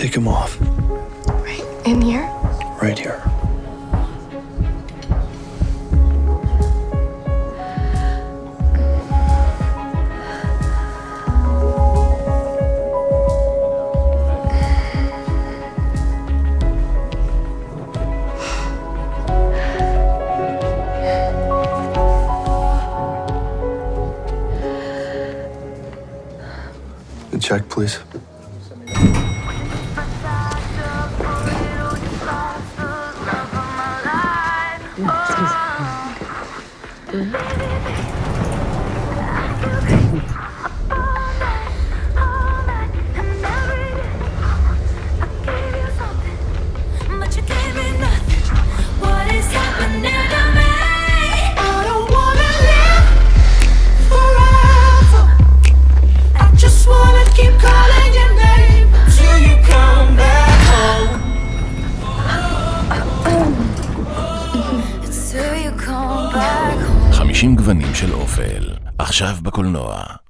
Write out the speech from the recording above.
take him off. Right in here? Right here. Check, please. גוונים של אופל, עכשיו בקולנוע.